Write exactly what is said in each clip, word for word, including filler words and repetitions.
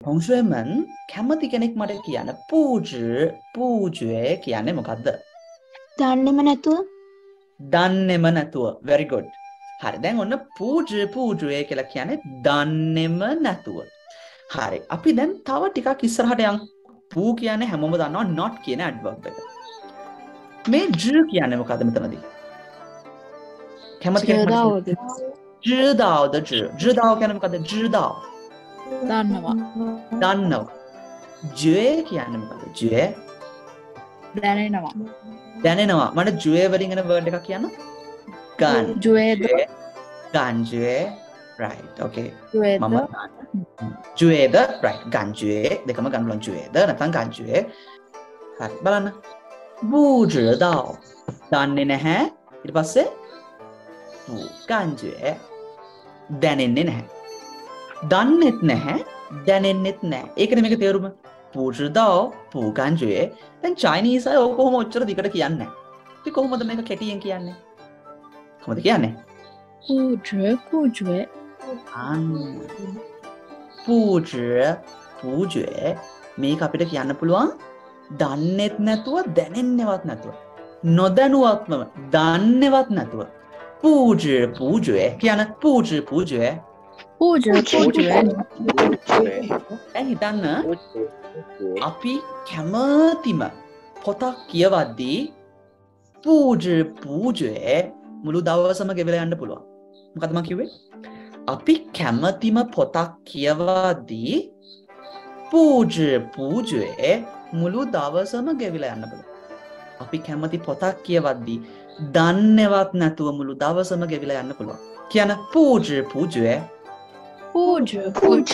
同学们කැමති කෙනෙක් මට කියන්න පූජ පූජය කියන්නේ මොකද්ද? දන්නේම නැතුව. දන්නේම නැතුව. very good. හරි. දැන් ඔන්න පූජ පූජය කියලා කියන්නේ දන්නේම නැතුව. හරි. අපි දැන් තව ටිකක් ඉස්සරහට යමු. පූ කියන්නේ හැමෝම දන්නවා not කියන adverb එක. මේ j කියන්නේ මොකද්ද මෙතනදී? කැමති කෙනෙක් මට j道的j j道කියන්නේ මොකද්ද? j道 දන්නවා. දන්නවා. ජය කියන්නේ මොකද්ද? ජය දැනෙනවා. දැනෙනවා. මට ජය වලින් එන වර්ඩ් එකක් කියන්න. ගන්. ජුවේද? ගන් ජය. right. okay. ජුවේද? මම ජුවේද right. ගන් ජය දෙකම ගන්න පුළුවන් ජුවේද නැත්නම් ගන් ජය. හරි. බලන්න. 不知道 දන්නේ නැහැ. ඊට පස්සේ 不感觉 දැනෙන්නේ නැහැ. දන්නෙත් නැහැ දැනෙන්නෙත් නැහැ. ඒකනේ මේක තේරුම. 不知道不感觉. දැන් චයිනීස් අය ඕක කොහොම ඔච්චර දිගට කියන්නේ නැහැ. අපි කොහොමද මේක කෙටියෙන් කියන්නේ? කොහොමද කියන්නේ? 不知不觉 අන්න 不知不觉මේක අපිට කියන්න පුළුවන් දන්නෙත් නැතුව දැනෙන්නේවත් නැතුව නොදැනුවත්වම දන්නේවත් නැතුව 不知不觉කියන 不知不觉不知不觉 දැන් හිතන්න අපි කැමතිම පොතක් කියවද්දී 不知不觉මුළු දවසම ගෙවලා යන්න පුළුවන්. මොකද මම කිව්වේ? අපි කැමතිම පොතක් කියවද්දී 不知不觉මුළු දවසම ගෙවිලා යන්න පුළුවන්. අපි කැමති පොතක් කියවද්දී දන්නේවත් නැතුව මුළු දවසම ගෙවිලා යන්න පුළුවන්. කියන 不知不觉不知不觉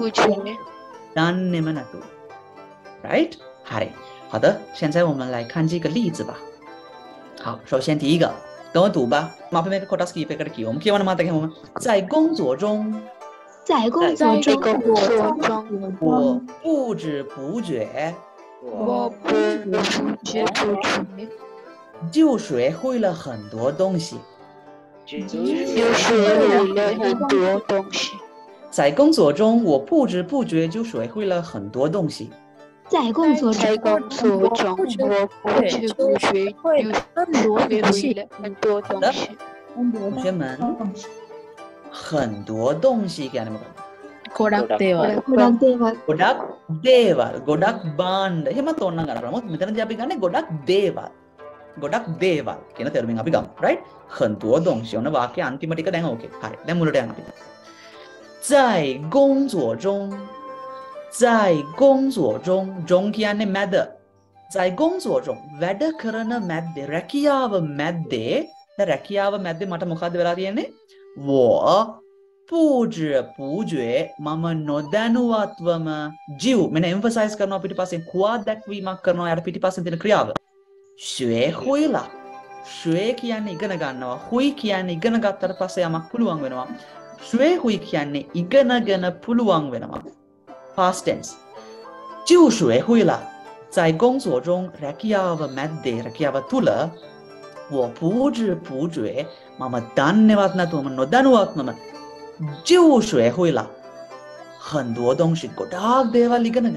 දන්නේම නැතුව. right? 好，好的，现在我们来看这个例子吧。好，首先第一个，跟我读吧。麻烦那个 kotaski 一个个记，我们记完了吗？大家我们在工作中， 在工作中， 我不知不觉我不知不觉就学会了很多东西。 就学会了很多东西。 在工作中，我不知不觉就学会了很多东西。 在工作在中， 工作中，我不知不觉就学会了很多东西。 同学们，很多东西给你们看。 ගොඩක් දේවල් ගොඩක් දේවල් ගොඩක් දේවල් ගොඩක් බාණ්ඩ එහෙම තෝරන්න ගන්න බලමු මෙතනදී අපි ගන්නේ ගොඩක් දේවල් ගොඩක් දේවල් කියන තේරුමින් අපි ගමු right 很多东西 ඔන්න වාක්‍ය අන්තිම ටික දැන් ඕකේ හරි දැන් මුලට යන්න අපි 在工作中在工作中 中 කියන්නේ මැද 在工作中වැඩ කරන මැද්දේ රැකියාව මැද්දේ දැන් රැකියාව මැද්දේ මට මොකද්ද වෙලා තියෙන්නේ 我 不知不觉 මම නොදැනුවත්වම ජීව් මෙන්න emphasize කරනවා පිටිපස්සෙන් කුවා දැක්වීමක් කරනවා යට පිටිපස්සෙන් තියෙන ක්‍රියාව 学会了 学කියන්නේ ඉගෙන ගන්නවා 会 කියන්නේ ඉගෙන ගත්තට පස්සේ යමක් පුළුවන් වෙනවා 学会 කියන්නේ ඉගෙනගෙන පුළුවන් වෙනවා past tense 就学会了在工作中 රැකියාව මැද්දේ රැකියාව තුල 我不知不觉 මම දන්නේවත් නැතුවම නොදැනුවත්වම 就学会了很多东西 ගොඩාක් දේවල් ඉගෙනගෙන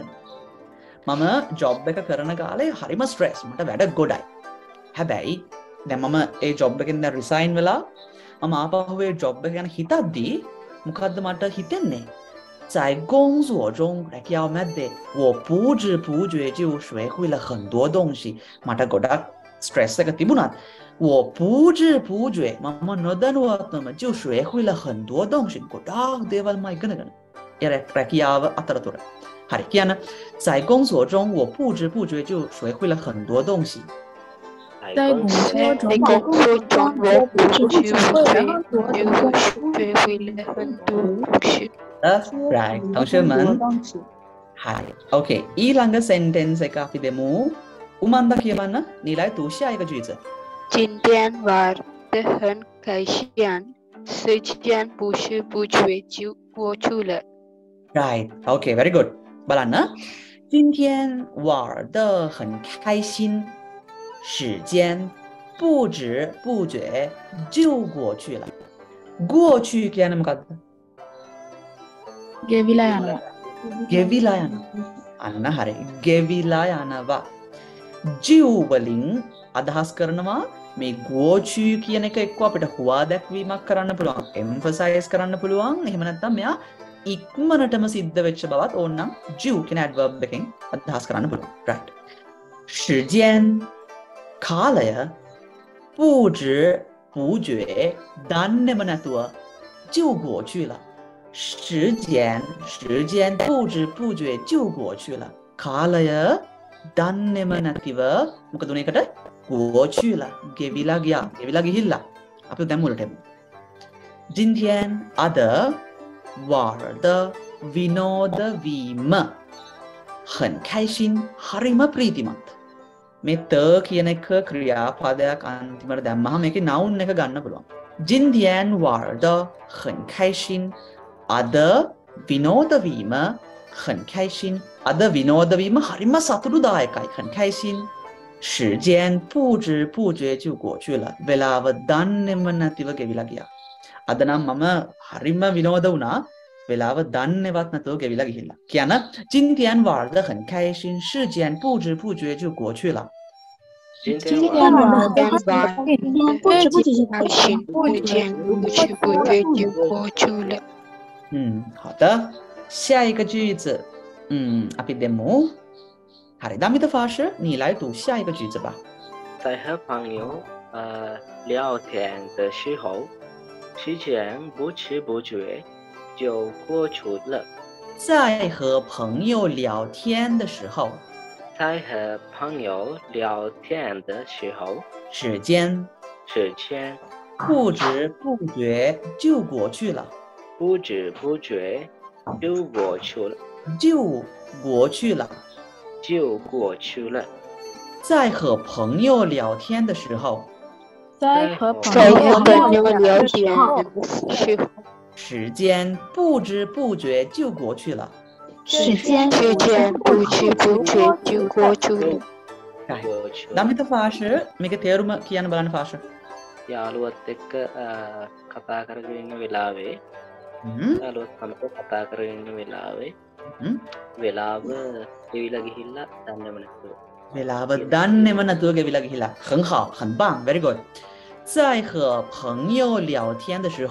මම ජොබ් එක කරන කාලේ හරිම ස්ට්‍රෙස් මට වැඩ ගොඩයි හැබැයි දැන් මම ඒ ජොබ් එකෙන් දැන් රිසයින් වෙලා මම ආපහු ඒ ජොබ් එක ගැන හිතද්දී මොකද්ද මට හිතෙන්නේ 在工作中 රැකියාව මැද්දේ 我不知不觉就学会了很多东西 මට ගොඩක් ස්ට්‍රෙස් එක තිබුණත් 我不知不觉 මම නොදැනුවත්වම 就学会了很多东西 ගොඩාක් දේවල් මම ඉගෙනගෙන ඒ රැකියාව අතරතුර හරි කියන්න 在工作中我不知不觉就学会了很多东西在工作中，我不知不觉就学会了很多东西。 right 同学们 හරි okay ඊළඟ sentence එක අපි දෙමු උමන්ද කියවන්න නිලයි තුෂා එක ජීවිත 今天玩得很开心，时间不知不觉就过去了。 right okay very good බලන්න 今天玩得很开心时间不知不觉就过去了过去කියන්නේ මොකද්ද ගෙවිලා යනවා. ගෙවිලා යනවා. අන්න හරි. ගෙවිලා යනවා. ජීව් වලින් අදහස් කරනවා මේ ගෝචු කියන එක එක්ක අපිට හුවා දැක්වීමක් කරන්න පුළුවන්. එම්ෆසයිස් කරන්න පුළුවන්. එහෙම නැත්නම් මෙයා ඉක්මනටම සිද්ධ වෙච්ච බවත් ඕනනම් ජීව් කියන ඇඩ්වර්බ් එකෙන් අදහස් කරන්න පුළුවන්. right. 时间 කාලය 不知不觉 දන්නේම නැතුව 就过去了。时间时间不知不觉就过去了。කාලය දන්නේම නැතිව මොකද උනේ එකට 过去了 ගෙවිලා ගියා ගෙවිලා ගිහිල්ලා. අපි දැන් මුලට එමු. 今天 අද 玩的 විනෝද වීම 很开心 හරිම ප්‍රීතිමත්. මේ ත කියන එක ක්‍රියාපදයක් අන්තිමට දැම්මහම මේකේ noun එක ගන්න පුළුවන්. 今天玩的很开心 අද විනෝද වීම 很开心 අද විනෝද වීම හරිම සතුටුදායකයි 很开心 时间不知不觉就过去了 වෙලාව දන්නේම නැතිව ගෙවිලා ගියා. අද නම් මම හරිම විනෝද වුණා වෙලාව දන්නේවත් නැතුව ගෙවිලා ගිහිල්ලා. කියන 今天玩的很开心 时间不知不觉就过去了。 今天玩的很不知不觉就开心，不知不觉就过去了。 嗯，好的。下一个句子，嗯，阿比德姆，好的，大米的法师，你来读下一个句子吧。 在和朋友呃聊天的时候，时间不知不觉就过去了。 在和朋友聊天的时候， 在和朋友聊天的时候， 时间时间不知不觉就过去了， 不知不觉就过去了， 就过去了。 就过去了。 在和朋友聊天的时候， 在和朋在和朋友友聊天的时候， 的时候， 时间不知不觉就过去了。 时间时间不知不觉就过去了。 过去了。 දමිත පාෂ මේක තේරුම කියන්න බලන්න පාෂ. යාළුවත් එක්ක අ, කතා කරගෙන ඉන්න වෙලාවේ හ්ම් යාළුවත් සමග කතා කරගෙන ඉන්න වෙලාවේ හ්ම් වෙලාව ගෙවිලා ගිහිල්ලා දන්නේම නැතුව. වෙලාව දන්නේම නැතුව ගෙවිලා ගිහිලා. 很好很棒 very good. 在和朋友聊天的时候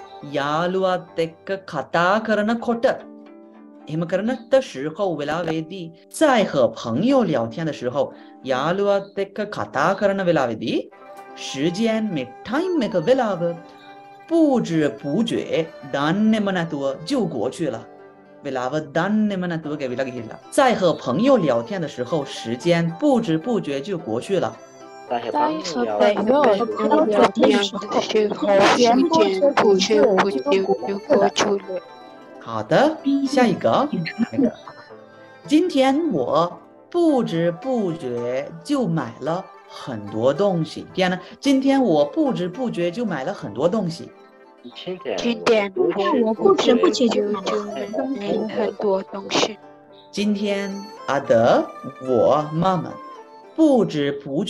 යාළුවත් එක්ක කතා කරනකොට එහෙම කරනට 时候 වෙලාවේදී 在和朋友聊天的时候 යාළුවත් එක්ක කතා කරන වෙලාවේදී 时间 මේ time එක වෙලාව 不知不觉 දන්නේම නැතුව 就过去了 වෙලාව දන්නේම නැතුව ගෙවිලා ගිහිල්ලා. 在和朋友聊天的时候 时间不知不觉就过去了。 在和在朋和友聊朋友聊天的时候，时间不知不觉就过去了。 好的，下一个，那个，今天我不知不觉就买了很多东西。第二呢，今天我不知不觉就买了很多东西。 今天今天我不知不觉就买了就买了很多东西。 今天阿德我妈妈不知不觉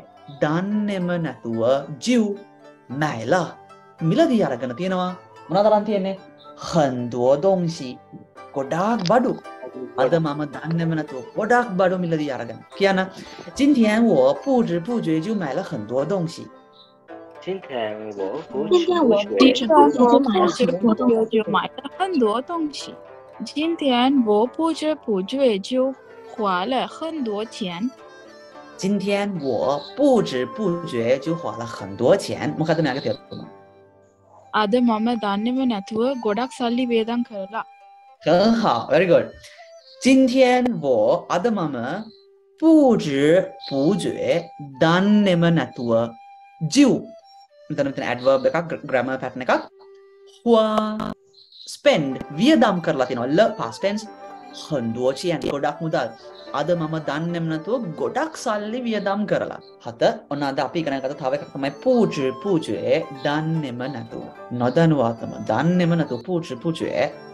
දන්නේම නැතුව 就买了 මිලදී අරගෙන තියෙනවා මොනවද අරන් තියෙන්නේ 很多东西 ගොඩාක් බඩු අද මම දන්නේම නැතුව ගොඩාක් බඩු මිලදී අරගෙන කියන 今天我不知不觉就买了很多东西。 今天我不今天我不知知不觉就买了很多东西。 就买了很多东西。今天我不知不觉就花了很多钱。 今天我不知不觉就花了很多钱。මොකද මෙයාගේ තේරුම? අද මම දන්නේම නැතුව ගොඩක් සල්ලි වේදම් කරලා. 很好 very good. 今天我阿德妈妈不知不觉 දන්නේම නැතුව 就 මෙතන මෙතන adverb එකක් grammar pattern එකක් 花 spend වියදම් කරලා තිනවා ල past tense 很多钱 ගොඩක් මුදල් අද මම දන්නේම නැතුව ගොඩක් සල්ලි වියදම් කරලා. හත ඔන්න අද අපි ඉගෙන ගත්ත තව එකක් තමයි 不知不觉 දන්නේම නැතුව. නොදැනුවත්වම දන්නේම නැතුව 不知不觉